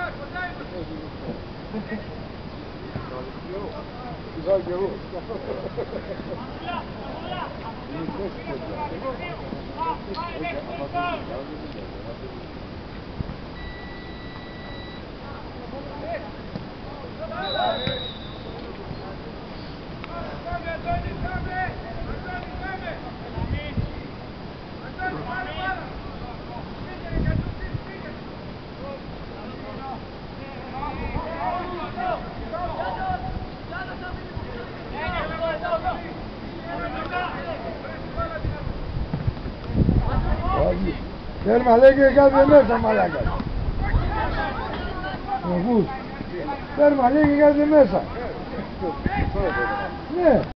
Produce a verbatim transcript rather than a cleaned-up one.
Τέρμα λέγε κάθε μέσα μαλάκα. Ακούς. Τέρμα λέγε κάθε μέσα. Ναι.